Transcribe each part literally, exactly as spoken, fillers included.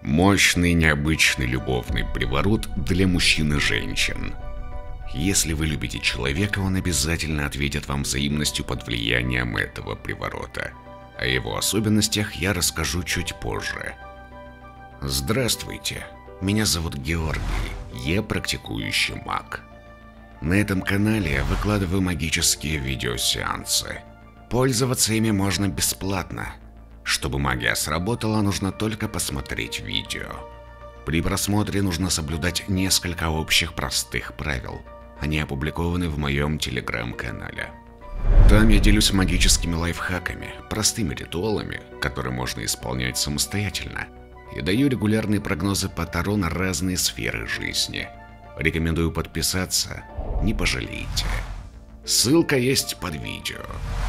Мощный, необычный любовный приворот для мужчин и женщин. Если вы любите человека, он обязательно ответит вам взаимностью под влиянием этого приворота. О его особенностях я расскажу чуть позже. Здравствуйте, меня зовут Георгий, я практикующий маг. На этом канале я выкладываю магические видеосеансы. Пользоваться ими можно бесплатно. Чтобы магия сработала, нужно только посмотреть видео. При просмотре нужно соблюдать несколько общих простых правил. Они опубликованы в моем телеграм-канале. Там я делюсь магическими лайфхаками, простыми ритуалами, которые можно исполнять самостоятельно, и даю регулярные прогнозы по Таро на разные сферы жизни. Рекомендую подписаться, не пожалеете. Ссылка есть под видео.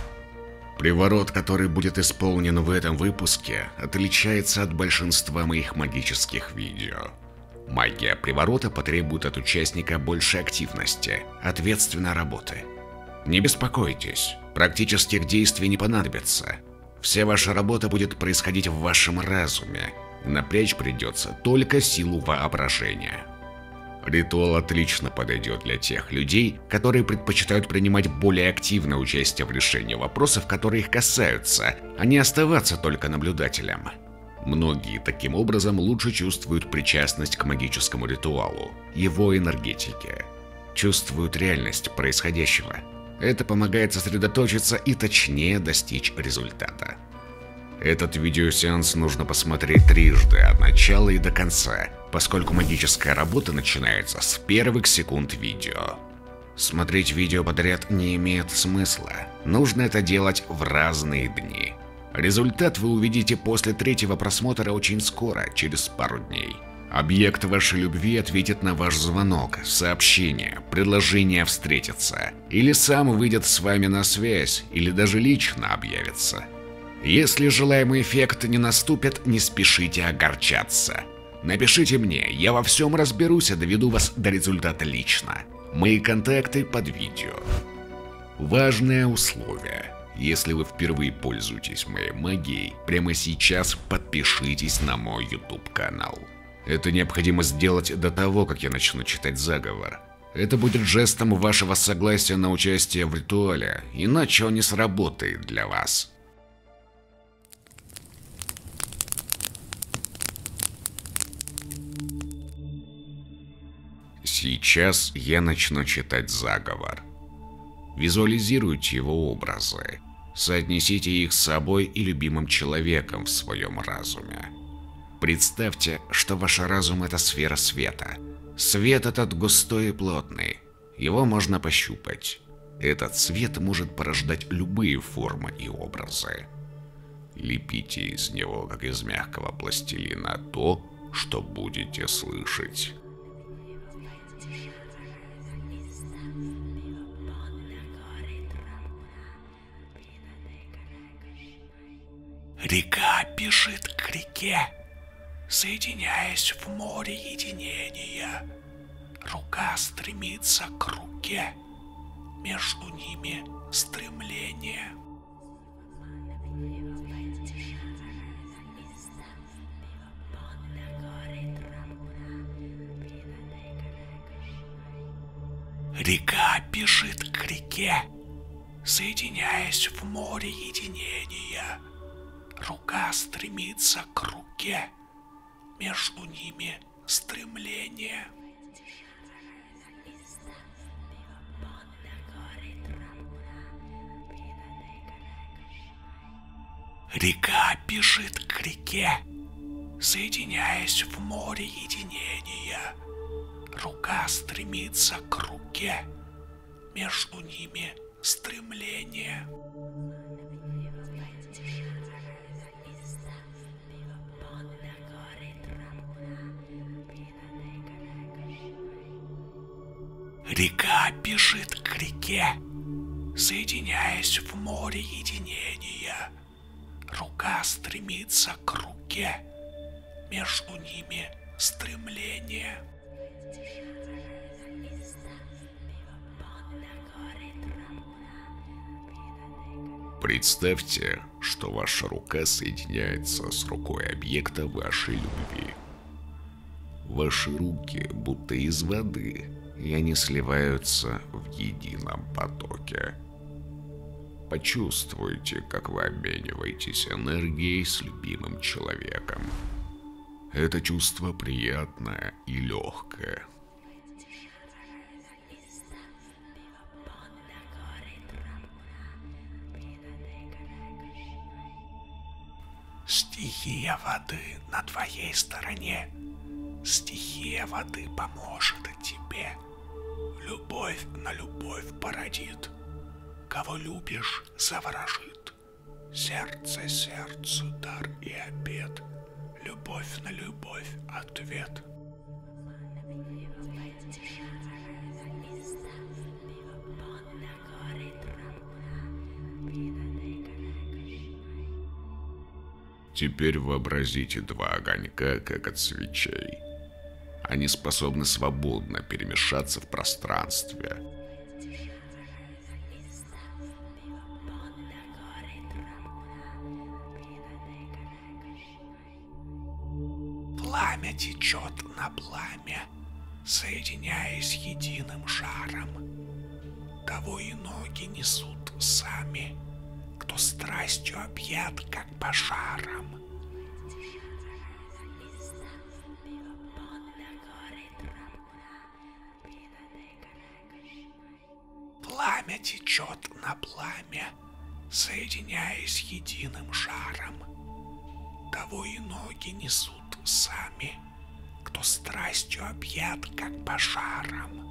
Приворот, который будет исполнен в этом выпуске, отличается от большинства моих магических видео. Магия приворота потребует от участника больше активности, ответственной работы. Не беспокойтесь, практических действий не понадобится. Вся ваша работа будет происходить в вашем разуме. Напрячь придется только силу воображения. Ритуал отлично подойдет для тех людей, которые предпочитают принимать более активное участие в решении вопросов, которые их касаются, а не оставаться только наблюдателем. Многие таким образом лучше чувствуют причастность к магическому ритуалу, его энергетике, чувствуют реальность происходящего. Это помогает сосредоточиться и точнее достичь результата. Этот видеосеанс нужно посмотреть трижды, от начала и до конца, поскольку магическая работа начинается с первых секунд видео. Смотреть видео подряд не имеет смысла, нужно это делать в разные дни. Результат вы увидите после третьего просмотра очень скоро, через пару дней. Объект вашей любви ответит на ваш звонок, сообщение, предложение встретиться, или сам выйдет с вами на связь, или даже лично объявится. Если желаемый эффект не наступит, не спешите огорчаться. Напишите мне, я во всем разберусь и доведу вас до результата лично. Мои контакты под видео. Важное условие. Если вы впервые пользуетесь моей магией, прямо сейчас подпишитесь на мой YouTube канал. Это необходимо сделать до того, как я начну читать заговор. Это будет жестом вашего согласия на участие в ритуале, иначе он не сработает для вас. Сейчас я начну читать заговор. Визуализируйте его образы. Соотнесите их с собой и любимым человеком в своем разуме. Представьте, что ваш разум – это сфера света. Свет этот густой и плотный. Его можно пощупать. Этот свет может порождать любые формы и образы. Лепите из него, как из мягкого пластилина, то, что будете слышать. Река бежит к реке, соединяясь в море единения. Рука стремится к руке, между ними стремление. Река бежит к реке, соединяясь в море единения. Рука стремится к руке, между ними стремление. Река бежит к реке, соединяясь в море единения. Рука стремится к руке, между ними стремление. Река бежит к реке, соединяясь в море единения. Рука стремится к руке, между ними стремление. Представьте, что ваша рука соединяется с рукой объекта вашей любви. Ваши руки будто из воды, и они сливаются в едином потоке. Почувствуйте, как вы обмениваетесь энергией с любимым человеком. Это чувство приятное и легкое. Стихия воды на твоей стороне. Стихия воды поможет тебе. Любовь на любовь породит. Кого любишь, заворожит. Сердце сердцу дар и обет. Любовь на любовь ответ. Теперь вообразите два огонька, как от свечей. Они способны свободно перемешаться в пространстве. Пламя течет на пламя, соединяясь единым жаром. Того и ноги несут сами, кто страстью объят, как пожаром. Пламя течет на пламя, соединяясь единым жаром. Того и ноги несут сами, кто страстью объят, как пожаром.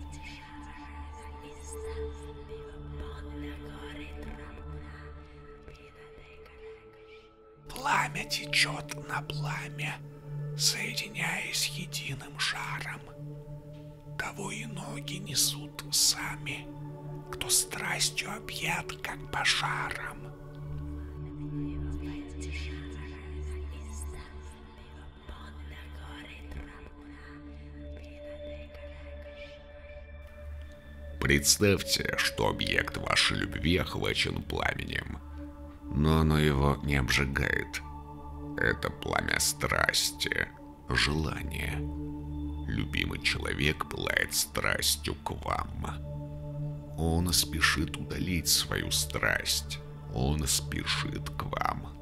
Пламя течет на пламя, соединяясь единым жаром. Того и ноги несут сами, кто страстью объят, как пожаром. Представьте, что объект вашей любви охвачен пламенем, но оно его не обжигает. Это пламя страсти, желания. Любимый человек пылает страстью к вам. Он спешит удалить свою страсть. Он спешит к вам.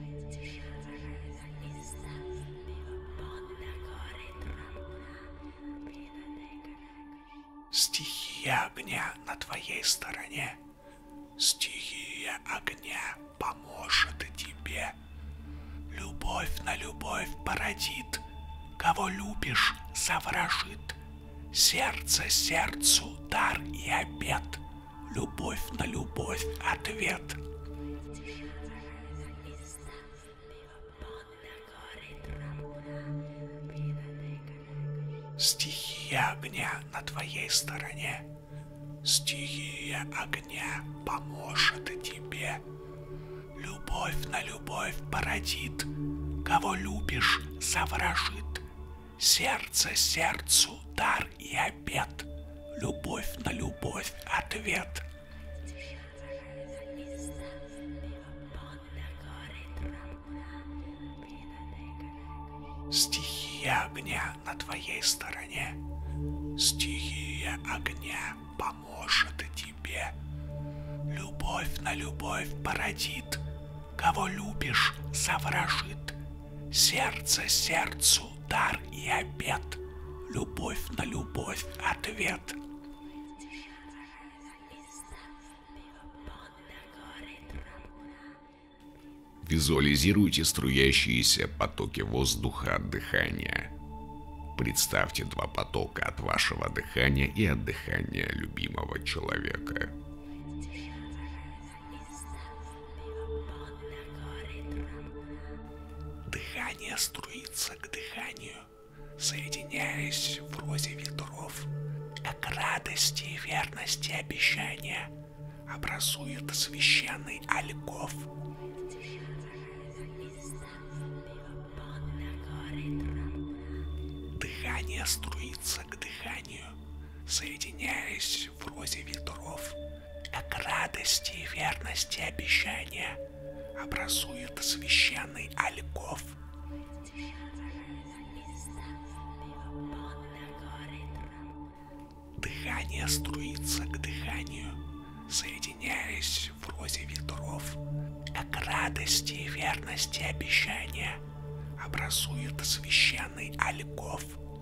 Стихия огня на твоей стороне. Стихия огня поможет тебе. Любовь на любовь породит. Кого любишь, заворожит. Сердце сердцу дар и обет. Любовь на любовь ответ. Стихия огня на твоей стороне. Стихия огня поможет тебе. Любовь на любовь породит. Кого любишь, заворожит. Сердце сердцу дар и обет. Любовь на любовь ответ. Стихия огня на твоей стороне. Стихия огня поможет тебе. Любовь на любовь породит. Кого любишь, заворожит. Сердце сердцу дар и обет. Любовь на любовь ответ. Визуализируйте струящиеся потоки воздуха от дыхания. Представьте два потока от вашего дыхания и от дыхания любимого человека. Дыхание струится к дыханию, соединяясь в розе ветров, как радости и верности обещания, образует священный альков. Дыхание струится к дыханию, соединяясь в розе ветров, как радости и верности обещания образуют священный альков. Дыхание струится к дыханию, соединяясь в розе ветров, как радости и верности обещания образуют священный альков.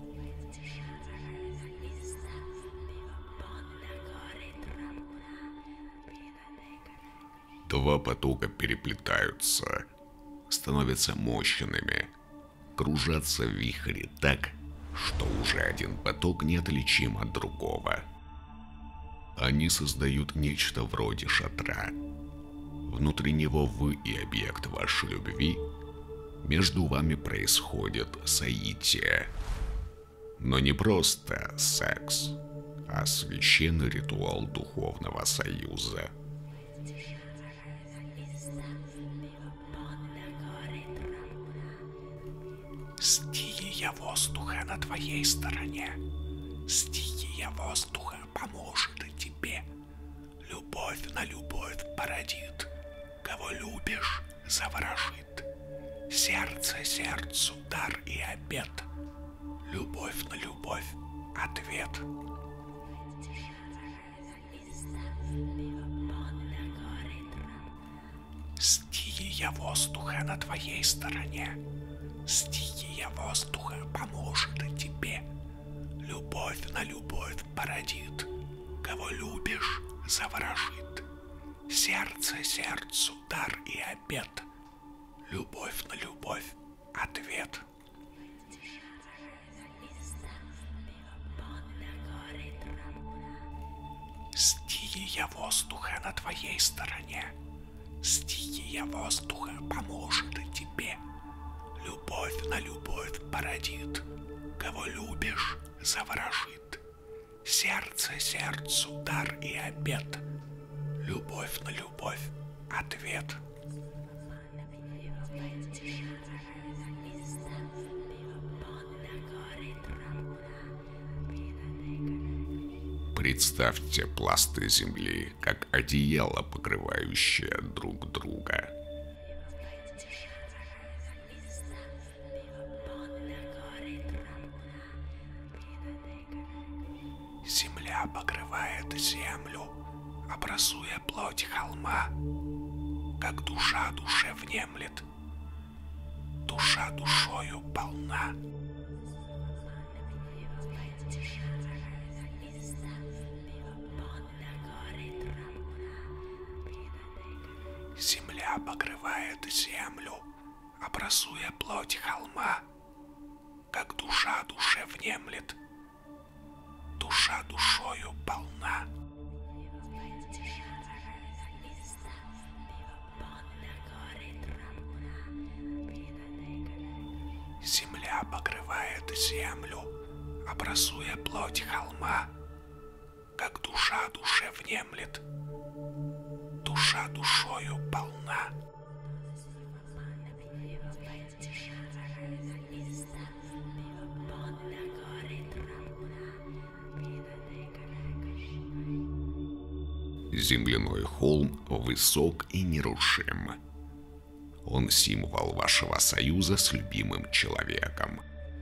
Два потока переплетаются, становятся мощными, кружатся в вихре так, что уже один поток неотличим от другого. Они создают нечто вроде шатра. Внутри него вы и объект вашей любви. Между вами происходит соитие. Но не просто секс, а священный ритуал духовного союза. Стихия воздуха на твоей стороне. Стихия воздуха поможет тебе. Любовь на любовь породит. Кого любишь, заворожит. Сердце сердцу дар и обет. Любовь на любовь ответ. Стихия воздуха на твоей стороне. Стихия воздуха поможет тебе. Любовь на любовь породит. Кого любишь, заворожит. Сердце сердцу дар и обет. Любовь на любовь ответ. Стихия воздуха на твоей стороне. Стихия воздуха поможет тебе. Любовь на любовь породит. Кого любишь, заворожит. Сердце сердцу дар и обет. Любовь на любовь ответ. Представьте пласты земли, как одеяло, покрывающее друг друга. Земля покрывает землю, образуя плоть холма, как душа душе внемлет. Душа душою полна. Земля покрывает землю, образуя плоть холма, как душа душе внемлет. Душа душою полна. Земля покрывает землю, образуя плоть холма, как душа душе внемлет. Душа душою полна. Земляной холм высок и нерушим. Он символ вашего союза с любимым человеком.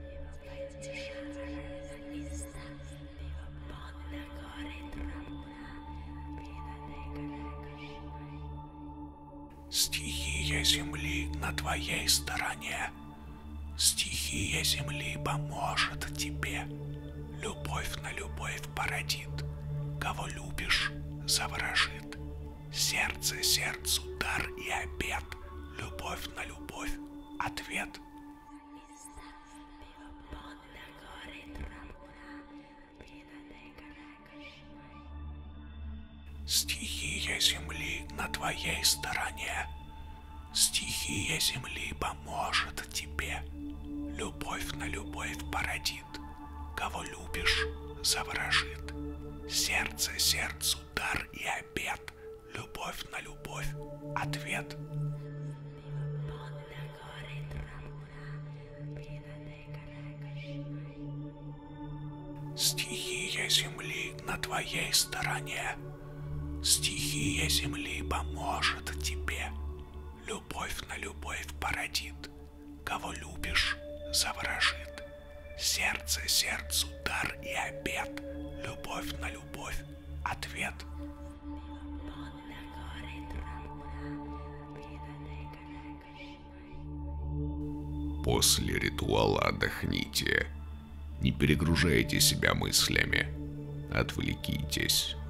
Стихия земли на твоей стороне. Стихия земли поможет тебе. Любовь на любовь породит. Кого любишь, заворожит. Сердце сердцу дар и обет. Любовь на любовь ответ. Стихия земли на твоей стороне. Стихия земли поможет тебе. Любовь на любовь породит. Кого любишь, заворожит. Сердце сердцу дар и обет. Любовь на любовь ответ. Стихия земли на твоей стороне. Стихия земли поможет тебе. Любовь на любовь породит. Кого любишь, заворожит. Сердце сердцу дар и обет. Любовь на любовь — ответ. После ритуала отдохните. Не перегружайте себя мыслями. Отвлекитесь.